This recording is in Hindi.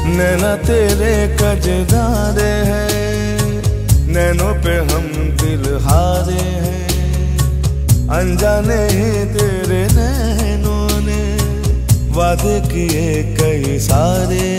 नैना तेरे कजरारे हैं, नैनों पे हम दिल हारे हैं। अनजाने ही तेरे नैनों ने वादे किए कई सारे